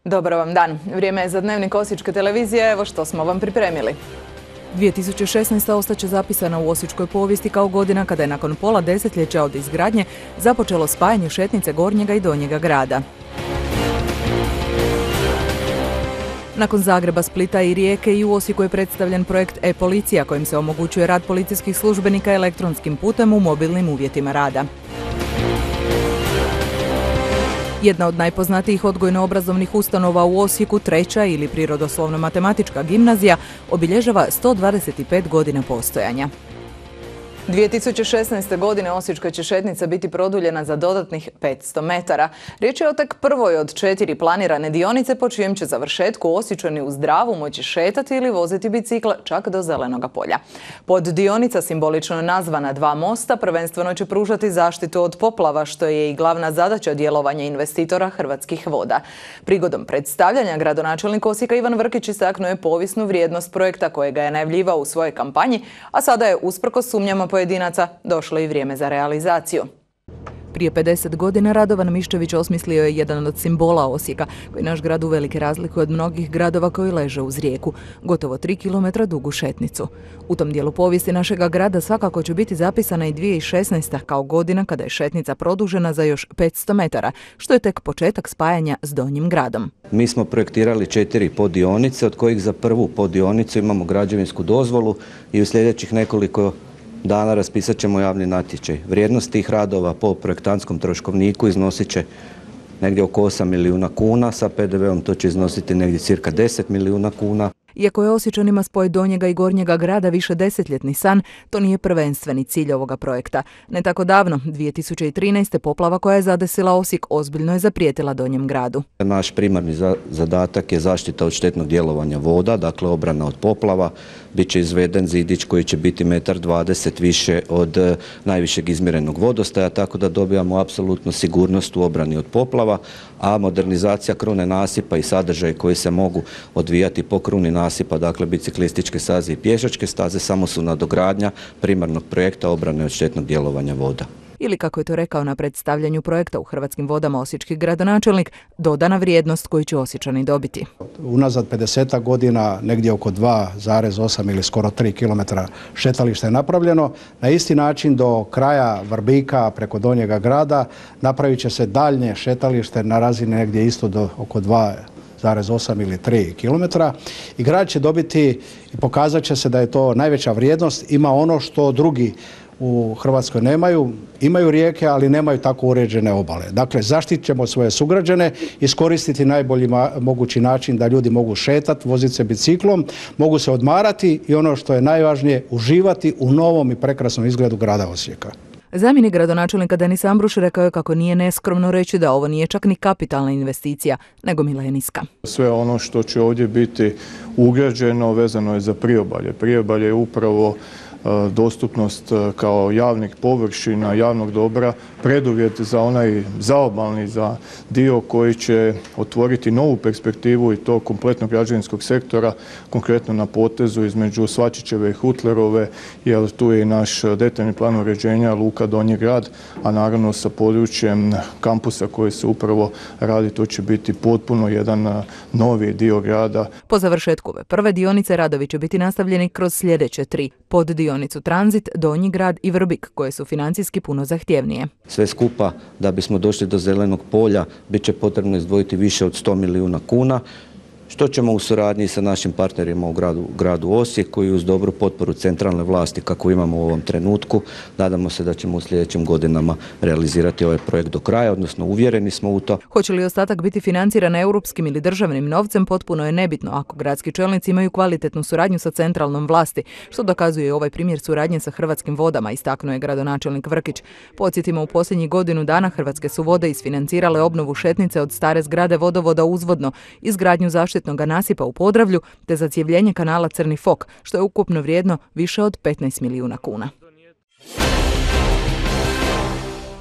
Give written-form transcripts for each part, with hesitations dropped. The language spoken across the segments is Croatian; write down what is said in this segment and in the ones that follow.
Dobar vam dan. Vrijeme je za dnevnik Osječke televizije. Evo što smo vam pripremili. 2016. ostaće zapisana u osječkoj povijesti kao godina kada je nakon pola desetljeća od izgradnje započelo spajanje šetnice Gornjega i Donjega grada. Nakon Zagreba, Splita i Rijeke i u Osijeku je predstavljen projekt e-policija kojim se omogućuje rad policijskih službenika elektronskim putem u mobilnim uvjetima rada. Jedna od najpoznatijih odgojno-obrazovnih ustanova u Osijeku, treća ili prirodoslovno-matematička gimnazija, obilježava 125 godina postojanja. 2016. godine osječka će šetnica biti produljena za dodatnih 500 metara. Riječ je o tek prvoj od 4 planirane dionice po čijem će završetku Osječani uz Dravu moći šetati ili voziti bicikl čak do Zelenoga polja. Poddionica, simbolično nazvana Dva mosta, prvenstveno će pružati zaštitu od poplava, što je i glavna zadaća djelovanja investitora Hrvatskih voda. Prigodom predstavljanja gradonačelnik Osijeka Ivan Vrkić istaknuo je povijesnu vrijednost projekta kojega je najavljivao u svojoj kampanji, a sada je usprkos sumnjama pojedinaca došlo i vrijeme za realizaciju. Prije 50 godina Radovan Miščević osmislio je jedan od simbola Osijeka, koji naš grad uvelike razlikuje od mnogih gradova koji leže uz rijeku, gotovo 3 km dugu šetnicu. U tom dijelu povijesti našega grada svakako će biti zapisana i 2016. kao godina kada je šetnica produžena za još 500 metara, što je tek početak spajanja s Donjim gradom. Mi smo projektirali 4 poddionice, od kojih za prvu poddionicu imamo građevinsku dozvolu i u sljedećih nekoliko dana raspisat ćemo javni natječaj. Vrijednost tih radova po projektantskom troškovniku iznosit će negdje oko 8 milijuna kuna, sa PDV-om to će iznositi negdje cirka 10 milijuna kuna. Iako je Osječanima spoj Donjega i Gornjega grada više desetljetni san, to nije prvenstveni cilj ovoga projekta. Ne tako davno, 2013. poplava koja je zadesila Osijek ozbiljno je zaprijetila Donjem gradu. Naš primarni zadatak je zaštita od štetnog djelovanja voda, dakle obrana od poplava. Biće izveden zidić koji će biti 1,20 m više od najvišeg izmjerenog vodostaja, tako da dobijamo apsolutnu sigurnost u obrani od poplava, a modernizacija krune nasipa i sadržaje koji se mogu odvijati po kruni nasipa, dakle biciklističke staze i pješačke staze, samo su nadogradnja primarnog projekta obrane od štetnog djelovanja voda. Ili kako je to rekao na predstavljanju projekta u Hrvatskim vodama osječki gradonačelnik, dodana vrijednost koju će Osječani dobiti. Unazad 50 godina negdje oko 2,8 ili skoro 3 km šetališta je napravljeno. Na isti način do kraja Vrbika preko Donjega grada napravit će se daljnje šetalište na razini negdje isto do oko 2,8 ili 3 km i grad će dobiti i pokazat će se da je to najveća vrijednost. Ima ono što drugi u Hrvatskoj nemaju, imaju rijeke, ali nemaju tako uređene obale. Dakle, zaštitit ćemo svoje sugrađane, iskoristiti najbolji mogući način da ljudi mogu šetati, voziti se biciklom, mogu se odmarati i ono što je najvažnije, uživati u novom i prekrasnom izgledu grada Osijeka. Zamjenik gradonačelnika Denis Ambruš rekao je kako nije neskromno reći da ovo nije čak ni kapitalna investicija, nego milenijska. Sve ono što će ovdje biti ugrađeno vezano je za priobalje. Priobalje je upravo dostupnost kao javnih površina, javnog dobra, preduvjet za onaj zaobalni za dio koji će otvoriti novu perspektivu i to kompletnog građevinskog sektora, konkretno na potezu između Svačićeve i Hutlerove, jer tu je i naš detaljni plan uređenja Luka Donji grad, a naravno sa područjem kampusa koji se upravo radi, to će biti potpuno jedan novi dio grada. Po završetku ove prve dionice radovi će biti nastavljeni kroz sljedeće 3 poddionicu Tranzit, Donji grad i Vrbik, koje su financijski puno zahtjevnije. Sve skupa, da bismo došli do Zelenog polja, bit će potrebno izdvojiti više od 100 milijuna kuna, što ćemo u suradnji sa našim partnerima u gradu Osijeku i uz dobru potporu centralne vlasti kako imamo u ovom trenutku. Nadamo se da ćemo u sljedećim godinama realizirati ovaj projekt do kraja, odnosno uvjereni smo u to. Hoće li ostatak biti financiran europskim ili državnim novcem, potpuno je nebitno ako gradski čelnici imaju kvalitetnu suradnju sa centralnom vlasti, što dokazuje ovaj primjer suradnje sa Hrvatskim vodama, istaknuo je gradonačelnik Vrkić. Podsjetimo, u posljednjih godinu dana Hrvatske su vode isfinancirale obnovu šetnice od stare zgrade vodovoda Uzvodno, izgradnju zaštitnog nasipa u Podravlju te zacjevljenje kanala Crni Fok, što je ukupno vrijedno više od 15 milijuna kuna.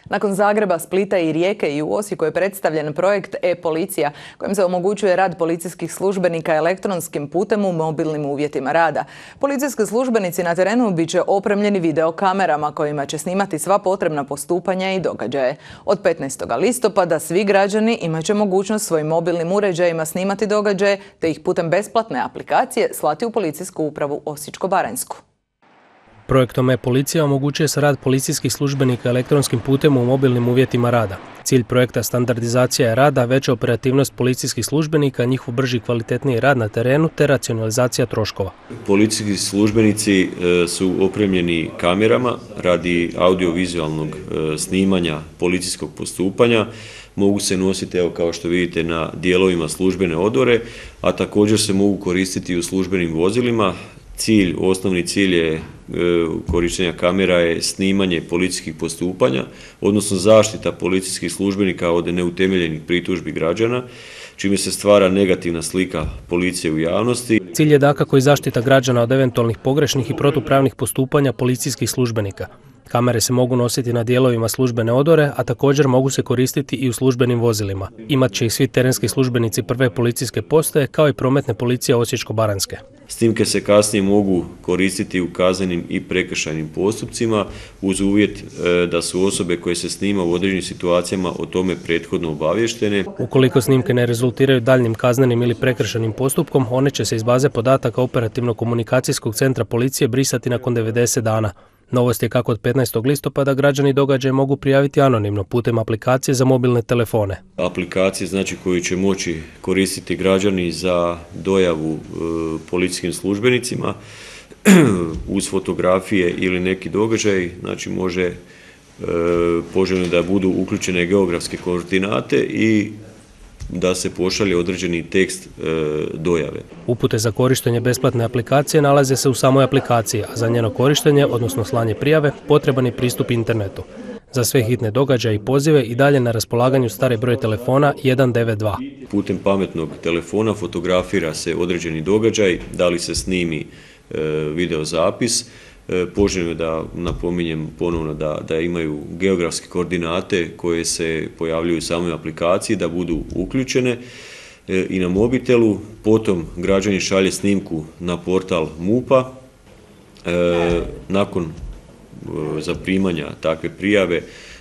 Nakon Zagreba, Splita i Rijeke i u Osijeku je predstavljen projekt e-policija kojim se omogućuje rad policijskih službenika elektronskim putem u mobilnim uvjetima rada. Policijski službenici na terenu bit će opremljeni videokamerama kojima će snimati sva potrebna postupanja i događaje. Od 15. listopada svi građani imat će mogućnost svojim mobilnim uređajima snimati događaje te ih putem besplatne aplikacije slati u policijsku upravu Osječko-baranjsku. Projektom e-policija omogućuje se rad policijskih službenika elektronskim putem u mobilnim uvjetima rada. Cilj projekta standardizacija je rada, veća operativnost policijskih službenika, njihov brži i kvalitetniji rad na terenu te racionalizacija troškova. Policijski službenici su opremljeni kamerama radi audiovizualnog snimanja policijskog postupanja. Mogu se nositi, evo, kao što vidite, na dijelovima službene odore, a također se mogu koristiti u službenim vozilima. Osnovni cilj je korištenja kamera je snimanje policijskih postupanja, odnosno zaštita policijskih službenika od neutemeljenih pritužbi građana, čime se stvara negativna slika policije u javnosti. Cilj je dakako i zaštita građana od eventualnih pogrešnih i protupravnih postupanja policijskih službenika. Kamere se mogu nositi na dijelovima službene odore, a također mogu se koristiti i u službenim vozilima. Imat će ih svi terenski službenici prve policijske postaje, kao i prometne policije Osječko-baranjske. Snimke se kasnije mogu koristiti u kaznenim i prekršajnim postupcima uz uvjet da su osobe koje se snima u određenim situacijama o tome prethodno obavještene. Ukoliko snimke ne rezultiraju daljnjim kaznenim ili prekršajnim postupkom, one će se iz baze podataka operativno-komunikacijskog centra policije brisati nakon 90 dana. Novost je kako od 15. listopada građani događaje mogu prijaviti anonimno putem aplikacije za mobilne telefone. Aplikacije koju će moći koristiti građani za dojavu policijskim službenicima uz fotografije ili neki događaj, može poželjno da budu uključene geografske koordinate i da se pošalje određeni tekst dojave. Upute za korištenje besplatne aplikacije nalaze se u samoj aplikaciji, a za njeno korištenje, odnosno slanje prijave, potreban je pristup internetu. Za sve hitne događaje i pozive i dalje na raspolaganju stari broj telefona 192. Putem pametnog telefona fotografira se određeni događaj, da li se snimi videozapis. Poželjno je da napominjem ponovno da imaju geografske koordinate koje se pojavljuju u samoj aplikaciji, da budu uključene i na mobitelu. Potom građanin šalje snimku na portal MUP-a. Nakon zaprimanja takve prijave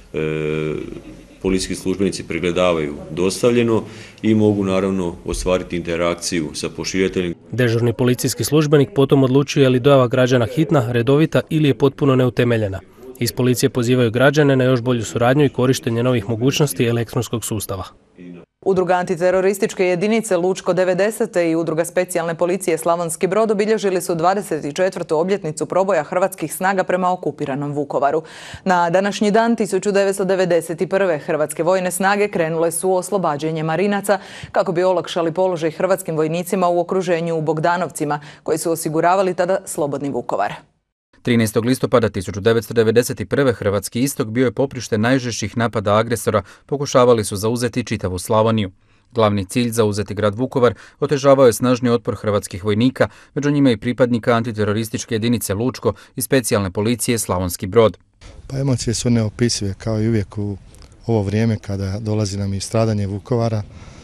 policijski službenici pregledavaju dostavljeno i mogu naravno ostvariti interakciju sa pošiljateljem. Dežurni policijski službenik potom odlučuje je li dojava građana hitna, redovita ili je potpuno neutemeljena. Iz policije pozivaju građane na još bolju suradnju i korištenje novih mogućnosti elektronskog sustava. Udruga antiterorističke jedinice Lučko 90. i Udruga specijalne policije Slavonski Brod obilježili su 24. obljetnicu proboja hrvatskih snaga prema okupiranom Vukovaru. Na današnji dan 1991. hrvatske vojne snage krenule su u oslobađanje Marinaca kako bi olakšali položaj hrvatskim vojnicima u okruženju u Bogdanovcima koji su osiguravali tada slobodni Vukovar. 13. listopada 1991. Hrvatski istok bio je poprište najžešćih napada agresora, pokušavali su zauzeti čitavu Slavoniju. Glavni cilj zauzeti grad Vukovar otežavao je snažni otpor hrvatskih vojnika, među njima i pripadnika antiterorističke jedinice Lučko i specijalne policije Slavonski Brod. Pa emocije su neopisive, kao i uvijek u ovo vrijeme kada dolazi nam i stradanje Vukovara.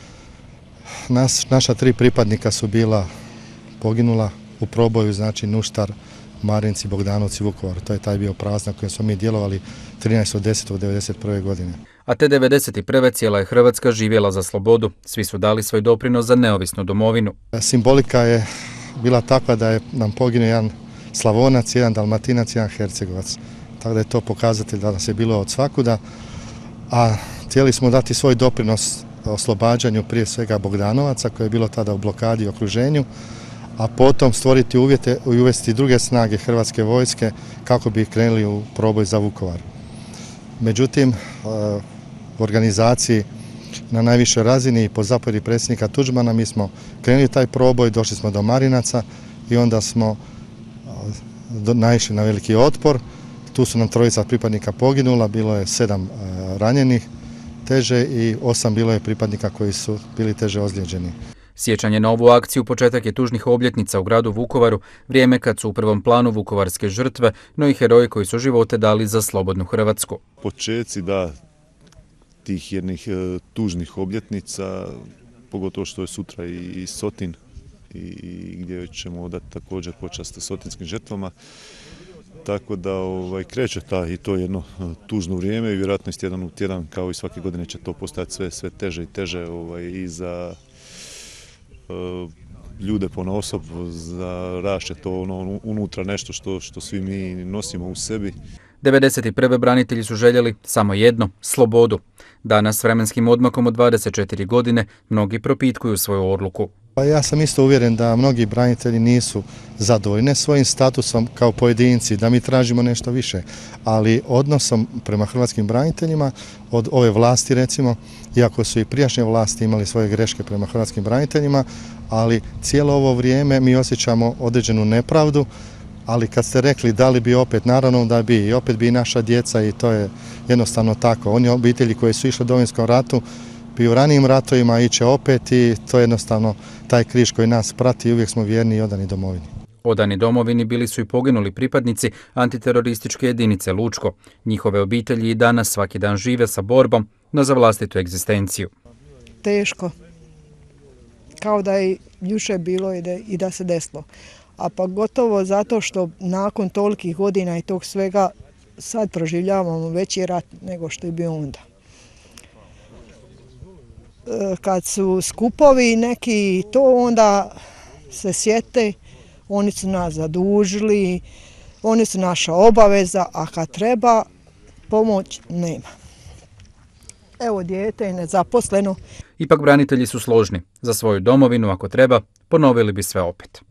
Naša 3 pripadnika su bila poginula u proboju, znači Nuštar, Marinci, Bogdanovci, Vukovar. To je taj bio praznak kojem smo mi djelovali 13.10.1991. godine. A te 1991. cijela je Hrvatska živjela za slobodu. Svi su dali svoj doprinos za neovisnu domovinu. Simbolika je bila takva da je nam poginuo jedan Slavonac, jedan Dalmatinac, jedan Hercegovac. Tako da je to pokazatelj da nas je bilo od svakuda. A htjeli smo dati svoj doprinos oslobađanju prije svega Bogdanovaca koje je bilo tada u blokadi i okruženju, a potom stvoriti uvjete i uvesti druge snage hrvatske vojske kako bi krenuli u proboj za Vukovar. Međutim, u organizaciji na najvišoj razini i po zapovjedi predsjednika Tuđmana mi smo krenuli taj proboj, došli smo do Marinaca i onda smo naišli na veliki otpor. Tu su nam 3 pripadnika poginula, bilo je 7 ranjenih teže i 8 bilo je pripadnika koji su bili teže ozlijeđeni. Sjećanje na ovu akciju početak je tužnih obljetnica u gradu Vukovaru, vrijeme kad su u prvom planu vukovarske žrtve, no i heroji koji su živote dali za slobodnu Hrvatsku. Počeci tih jednih tužnih obljetnica, pogotovo što je sutra i Sotin, i gdje ćemo odati također počast sotinskim žrtvama. Tako da kreće i to jedno tužno vrijeme i vjerojatno iz tjedan u tjedan, kao i svake godine, će to postati sve teže i teže i za ljude ponaosob, za rašće to unutra nešto što svi mi nosimo u sebi. 1991. branitelji su željeli samo jedno, slobodu. Danas s vremenskim odmakom od 24 godine mnogi propitkuju svoju odluku. Ja sam isto uvjeren da mnogi branitelji nisu zadovoljni svojim statusom kao pojedinci, da mi tražimo nešto više, ali odnosom prema hrvatskim braniteljima od ove vlasti, recimo, iako su i prijašnje vlasti imali svoje greške prema hrvatskim braniteljima, ali cijelo ovo vrijeme mi osjećamo određenu nepravdu, ali kad ste rekli da li bi opet, naravno da bi, i opet bi i naša djeca, i to je jednostavno tako. Oni obitelji koji su išli u Domovinskom ratu bi u ranijim ratovima iće opet i to je jednostavno taj križ koji nas prati i uvijek smo vjerni i odani domovini. Odani domovini bili su i poginuli pripadnici antiterorističke jedinice Lučko. Njihove obitelji i danas svaki dan žive sa borbom, no za vlastitu egzistenciju. Teško. Kao da je jučer bilo i da se desilo. A pa gotovo zato što nakon tolikih godina i tog svega sad proživljavamo veći rat nego što je bio onda. Kad su skupovi neki to, onda se sjete, oni su nas zadužili, oni su naša obaveza, a kad treba pomoć nema. Evo, dijete je nezaposleno. Ipak branitelji su složni. Za svoju domovinu, ako treba, ponovili bi sve opet.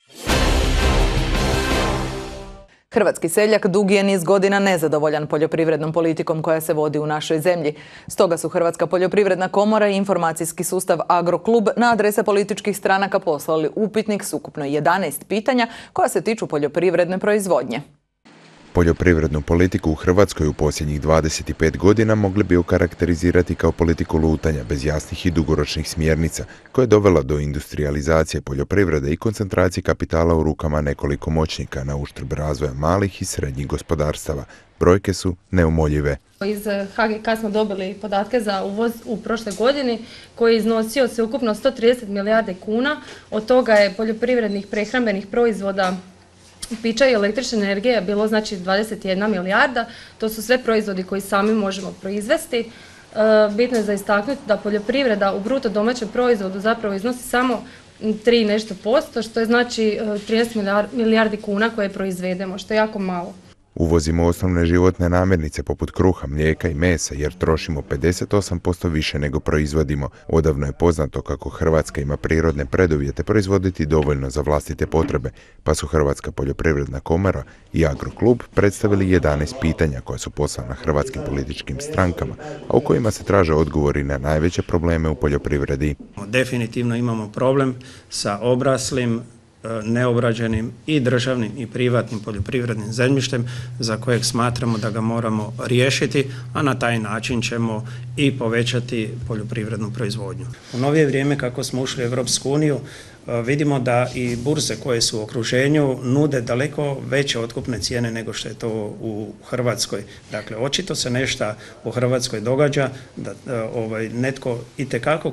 Hrvatski seljak dugi je niz godina nezadovoljan poljoprivrednom politikom koja se vodi u našoj zemlji. Stoga su Hrvatska poljoprivredna komora i informacijski sustav Agroklub na adrese političkih stranaka poslali upitnik s ukupno 11 pitanja koja se tiču poljoprivredne proizvodnje. Poljoprivrednu politiku u Hrvatskoj u posljednjih 25 godina mogli bi okarakterizirati kao politiku lutanja bez jasnih i dugoročnih smjernica, koja je dovela do industrializacije poljoprivrede i koncentracije kapitala u rukama nekoliko moćnika na uštrb razvoja malih i srednjih gospodarstava. Brojke su neumoljive. Iz HGK smo dobili podatke za uvoz u prošle godini koji je iznosio sveukupno 130 milijarde kuna. Od toga je poljoprivrednih prehrambenih proizvoda, pića i električne energije bilo znači 21 milijarda. To su sve proizvodi koji sami možemo proizvesti. Bitno je za istaknuti da poljoprivreda u bruto domaćem proizvodu zapravo iznosi samo 3 nešto posto, što je znači 13 milijardi kuna koje proizvedemo, što je jako malo. Uvozimo osnovne životne namirnice poput kruha, mlijeka i mesa jer trošimo 58% više nego proizvodimo. Odavno je poznato kako Hrvatska ima prirodne preduvjete proizvoditi dovoljno za vlastite potrebe, pa su Hrvatska poljoprivredna komora i Agroklub predstavili 11 pitanja koja su poslana hrvatskim političkim strankama, a u kojima se traže odgovori na najveće probleme u poljoprivredi. Definitivno imamo problem sa obraslim, neobrađenim i državnim i privatnim poljoprivrednim zemljištem za kojeg smatramo da ga moramo riješiti, a na taj način ćemo i povećati poljoprivrednu proizvodnju. U novije vrijeme kako smo ušli u Europsku uniju vidimo da i burze koje su u okruženju nude daleko veće otkupne cijene nego što je to u Hrvatskoj. Dakle, očito se nešto u Hrvatskoj događa da netko itekako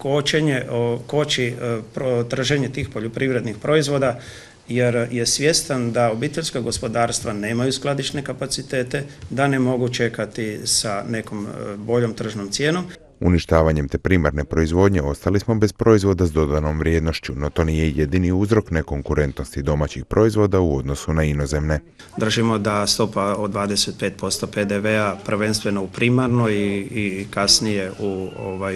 koči trženje tih poljoprivrednih proizvoda jer je svjestan da obiteljska gospodarstva nemaju skladišne kapacitete, da ne mogu čekati sa nekom boljom tržnom cijenom. Uništavanjem te primarne proizvodnje ostali smo bez proizvoda s dodanom vrijednošću, no to nije jedini uzrok nekonkurentnosti domaćih proizvoda u odnosu na inozemne. Držimo da stopa od 25% PDV-a prvenstveno u primarnoj i kasnije u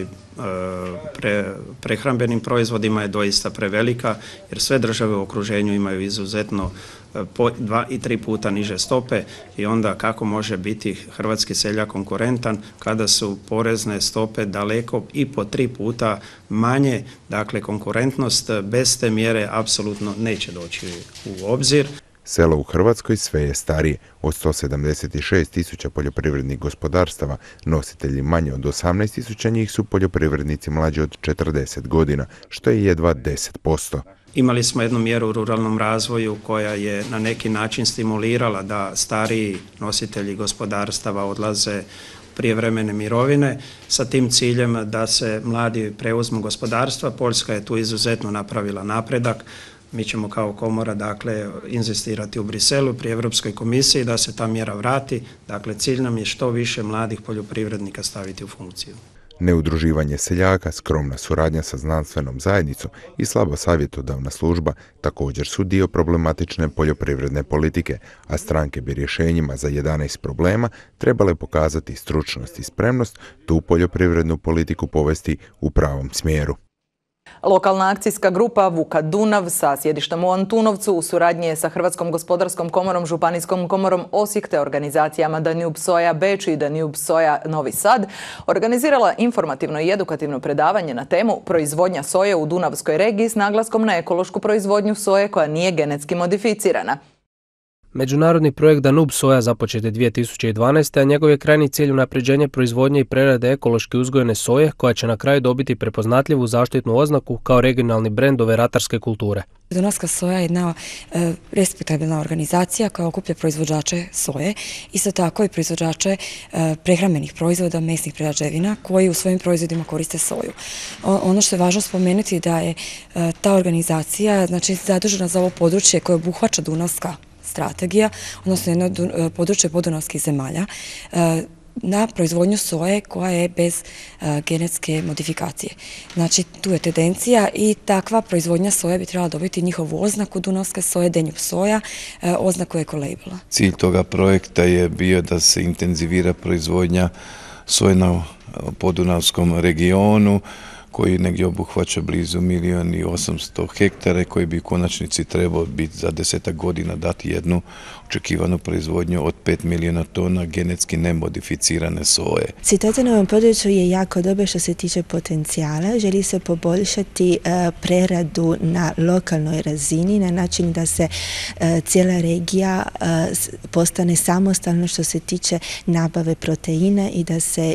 prehrambenim proizvodima je doista prevelika jer sve države u okruženju imaju izuzetno 2 i 3 puta niže stope i onda kako može biti hrvatski seljak konkurentan kada su porezne stope daleko i po 3 puta manje, dakle konkurentnost bez te mjere apsolutno neće doći u obzir. Selo u Hrvatskoj sve je starije. Od 176.000 poljoprivrednih gospodarstava, nositelji manje od 18.000 njih su poljoprivrednici mlađi od 40 godina, što je jedva 10%. Imali smo jednu mjeru u ruralnom razvoju koja je na neki način stimulirala da stariji nositelji gospodarstava odlaze prijevremene mirovine sa tim ciljem da se mladi preuzmu gospodarstva. Poljska je tu izuzetno napravila napredak. Mi ćemo kao komora inzistirati u Briselu pri Europskoj komisiji da se ta mjera vrati. Dakle, cilj nam je što više mladih poljoprivrednika staviti u funkciju. Neudruživanje seljaka, skromna suradnja sa znanstvenom zajednicom i slaba savjetodavna služba također su dio problematične poljoprivredne politike, a stranke bi rješenjima za 11 problema trebale pokazati stručnost i spremnost tu poljoprivrednu politiku povesti u pravom smjeru. Lokalna akcijska grupa Vuka Dunav sa sjedištem u Antunovcu u suradnji je sa Hrvatskom gospodarskom komorom, Županijskom komorom Osijek te organizacijama Danube Soja Beč i Danube Soja Novi Sad organizirala informativno i edukativno predavanje na temu proizvodnja soje u Dunavskoj regiji s naglaskom na ekološku proizvodnju soje koja nije genetski modificirana. Međunarodni projekt Danube Soja započet je 2012. a njegov je krajnji cilj unapređenje proizvodnje i prerade ekološki uzgojene soje koja će na kraju dobiti prepoznatljivu zaštitnu oznaku kao regionalni brend ove ratarske kulture. Dunavska soja je jedna respektabilna organizacija koja okuplja proizvođače soje, isto tako i proizvođače prehrambenih proizvoda, mesnih prerađevina koji u svojim proizvodima koriste soju. Ono što je važno spomenuti da je ta organizacija zadužena za ovo područje koje obuhvaća Dunavska strategija, odnosno jedno područje podunavskih zemalja, na proizvodnju soje koja je bez genetske modifikacije. Znači, tu je tendencija i takva proizvodnja soje bi trebala dobiti njihovu oznaku Dunavske soje, Danube Soja, oznaku ekolabela. Cilj toga projekta je bio da se intenzivira proizvodnja soje na podunavskom regionu, koji negdje obuhvaća blizu 1.800.000 hektara koji bi u konačnici trebao biti za 10 godina dati jednu očekivanu proizvodnju od 5 milijuna tona genetski nemodificirane soje. Situacija na ovom području je jako dobra što se tiče potencijala. Želi se poboljšati preradu na lokalnoj razini na način da se cijela regija postane samostalna što se tiče nabave proteina i da se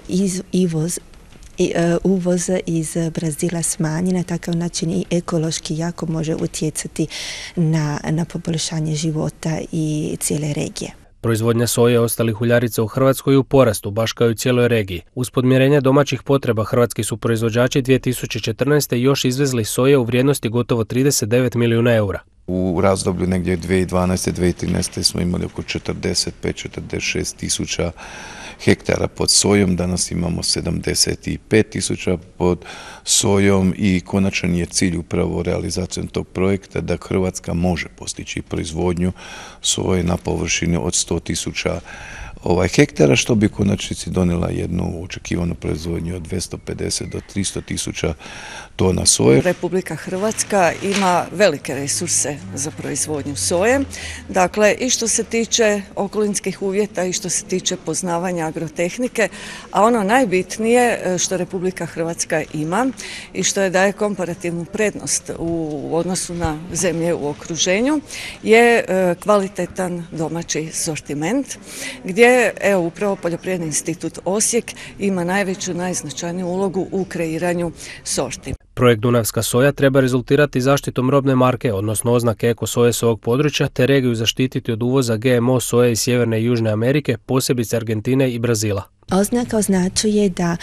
uvoz iz Brazila smanji, na takav način i ekološki jako može utjecati na poboljšanje života i cijele regije. Proizvodnja soje i ostalih uljarica u Hrvatskoj je u porastu, baš kao i u cijeloj regiji. Uz podmirenje domaćih potreba hrvatski su proizvođači 2014. još izvezli soje u vrijednosti gotovo 39 milijuna eura. U razdoblju negdje 2012-2013 smo imali oko 45-46 tisuća hektara pod sojom, danas imamo 75 tisuća pod sojom i konačan je cilj upravo realizacijom tog projekta da Hrvatska može postići proizvodnju soje na površini od 100 tisuća hektara, što bi u konačnici donijela jednu očekivanu proizvodnju od 250 do 300 tisuća tona soje. Republika Hrvatska ima velike resurse za proizvodnju soje, dakle i što se tiče okolinskih uvjeta i što se tiče poznavanja agrotehnike, a ono najbitnije što Republika Hrvatska ima i što je daje komparativnu prednost u odnosu na zemlje u okruženju je kvalitetan domaći sortiment gdje upravo Poljoprivredni institut Osijek ima najveću, najznačajniju ulogu u kreiranju sorti. Projekt Dunavska soja treba rezultirati zaštitom robne marke, odnosno oznake eko soje s ovog područja, te regiju zaštititi od uvoza GMO soje iz Sjeverne i Južne Amerike, posebice Argentine i Brazila. Oznaka označuje da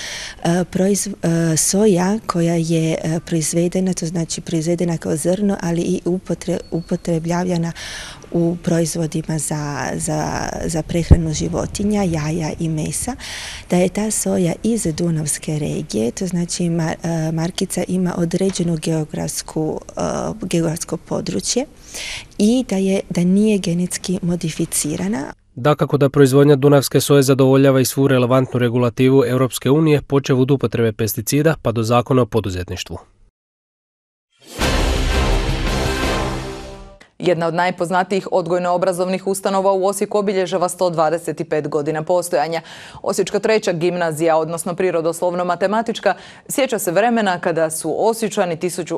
soja koja je proizvedena, to znači proizvedena kao zrno, ali i upotrebljavana u proizvodima za prehranu životinja, jaja i mesa, da je ta soja iz Dunavske regije, to znači markica ima određeno geografsko područje i da nije genetski modificirana. Dakako da proizvodnja dunavske soje zadovoljava i svu relevantnu regulativu Europske unije, počev od upotrebe pesticida pa do zakona o poduzetništvu. Jedna od najpoznatijih odgojno-obrazovnih ustanova u Osijeku obilježava 125 godina postojanja. Osječka treća gimnazija, odnosno prirodoslovno-matematička, sjeća se vremena kada su Osječani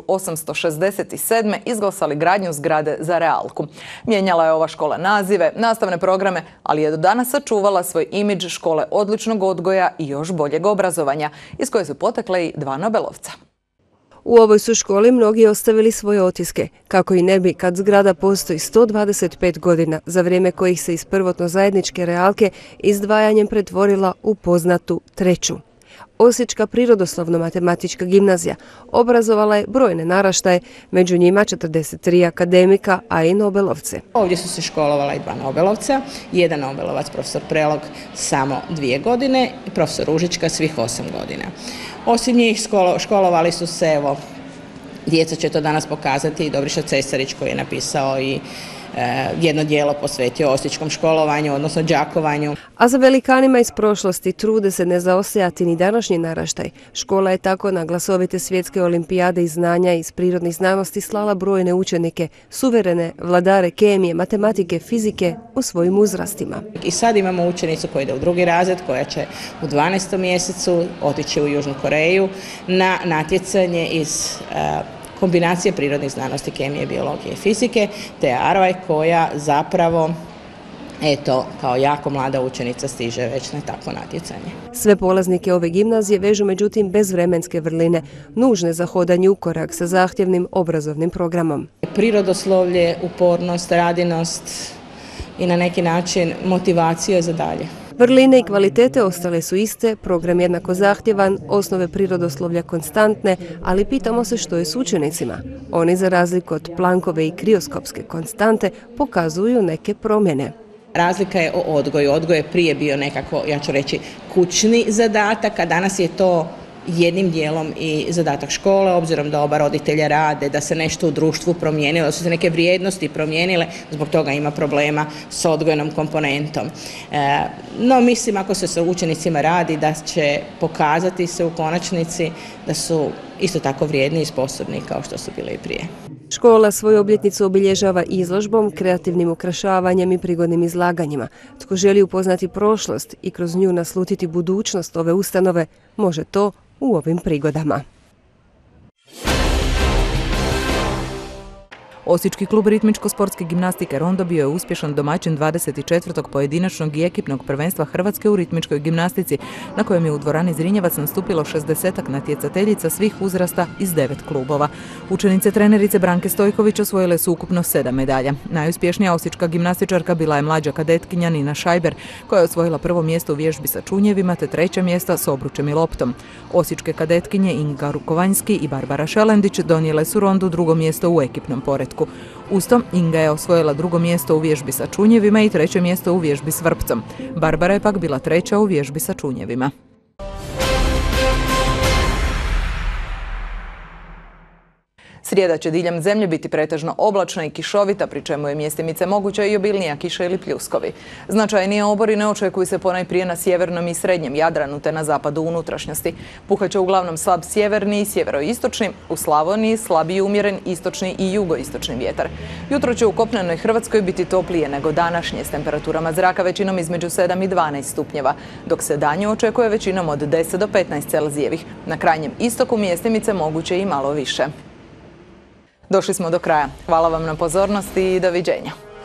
1867. izglasali gradnju zgrade za realku. Mijenjala je ova škola nazive, nastavne programe, ali je do danas sačuvala svoj imidž škole odličnog odgoja i još boljeg obrazovanja, iz koje su potekle i 2 Nobelovca. U ovoj su školi mnogi ostavili svoje otiske, kako i ne bi kad zgrada postoji 125 godina, za vrijeme kojih se iz prvotno zajedničke realke izdvajanjem pretvorila u poznatu treću. Osječka prirodoslovno-matematička gimnazija obrazovala je brojne naraštaje, među njima 43 akademika, a i Nobelovce. Ovdje su se školovala i 2 Nobelovca, jedan Nobelovac, profesor Prelog, samo 2 godine i profesor Ružička svih 8 godina. Osim njih školovali su se, evo, djeca će to danas pokazati, i Dobriša Cesarić koji je napisao i jedno djelo posvetio osječkom školovanju, odnosno đakovanju. A za velikanima iz prošlosti trude se ne zaostajati ni današnji naraštaj. Škola je tako na glasovite svjetske olimpijade iz znanja iz prirodnih znanosti slala brojne učenike, suverene vladare kemije, matematike, fizike u svojim uzrastima. I sad imamo učenicu koja ide u 2. razred, koja će u 12. mjesecu otići u Južnu Koreju na natjecanje iz kombinacije prirodnih znanosti, kemije, biologije i fizike, te Arvaj koja zapravo, eto, kao jako mlada učenica stiže već na takvo natjecanje. Sve polaznike ove gimnazije vežu međutim bez vremenske vrline, nužne za hodanje u korak sa zahtjevnim obrazovnim programom. Prirodoslovlje, upornost, radinost i na neki način motivacija za dalje. Vrline i kvalitete ostale su iste, program jednako zahtjevan, osnove prirodoslovlja konstantne, ali pitamo se što je s učenicima. Oni, za razliku od Plankove i krioskopske konstante, pokazuju neke promjene. Razlika je o odgoju. Odgoj je prije bio nekako, ja ću reći, kućni zadatak, a danas je to jednim dijelom i zadatak škole, obzirom da oba roditelja rade, da se nešto u društvu promijenilo, da su se neke vrijednosti promijenile, zbog toga ima problema s odgojnom komponentom. No, mislim, ako se sa učenicima radi, da će pokazati se u konačnici da su isto tako vrijedni i sposobni kao što su bili i prije. Škola svoju obljetnicu obilježava izložbom, kreativnim ukrašavanjem i prigodnim izlaganjima. Tko želi upoznati prošlost i kroz nju naslutiti budućnost ove ustanove, može to u ovim prigodama. Osječki klub ritmičko-sportske gimnastike Rondo bio je uspješan domaćin 24. pojedinačnog i ekipnog prvenstva Hrvatske u ritmičkoj gimnastici, na kojem je u dvorani Zrinjevac nastupilo 60-ak natjecateljica svih uzrasta iz 9 klubova. Učenice trenerice Branke Stojković osvojile su ukupno 7 medalja. Najuspješnija osječka gimnastičarka bila je mlađa kadetkinja Nina Šajber, koja je osvojila 1. mjesto u vježbi sa čunjevima te 3. mjesta s obručem i loptom. Osječke kadetkinje Inga Rukovanjski i Barbara Šelendić donijele su Rondu 2. mjesto u ekipnom poretku. Uz to, Inga je osvojila 2. mjesto u vježbi sa čunjevima i 3. mjesto u vježbi s vrpcom. Barbara je pak bila 3. u vježbi sa čunjevima. Srijeda će diljem zemlje biti pretežno oblačna i kišovita, pri čemu je mjestimice moguća i obilnija kiša ili pljuskovi. Značajnije obori ne očekuju se ponajprije na sjevernom i srednjem Jadranu te na zapadu unutrašnjosti. Puhaće uglavnom slab sjeverni i sjeveroistočni, u Slavoniji slabiji umjeren istočni i jugoistočni vjetar. Jutro će u kopnenoj Hrvatskoj biti toplije nego današnje, s temperaturama zraka većinom između 7 i 12 stupnjeva, dok se danju očekuje većinom od 10 do 15 Celzijevih. Na krajnjem istoku mjestimice moguće i malo više. Došli smo do kraja. Hvala vam na pozornosti i doviđenja.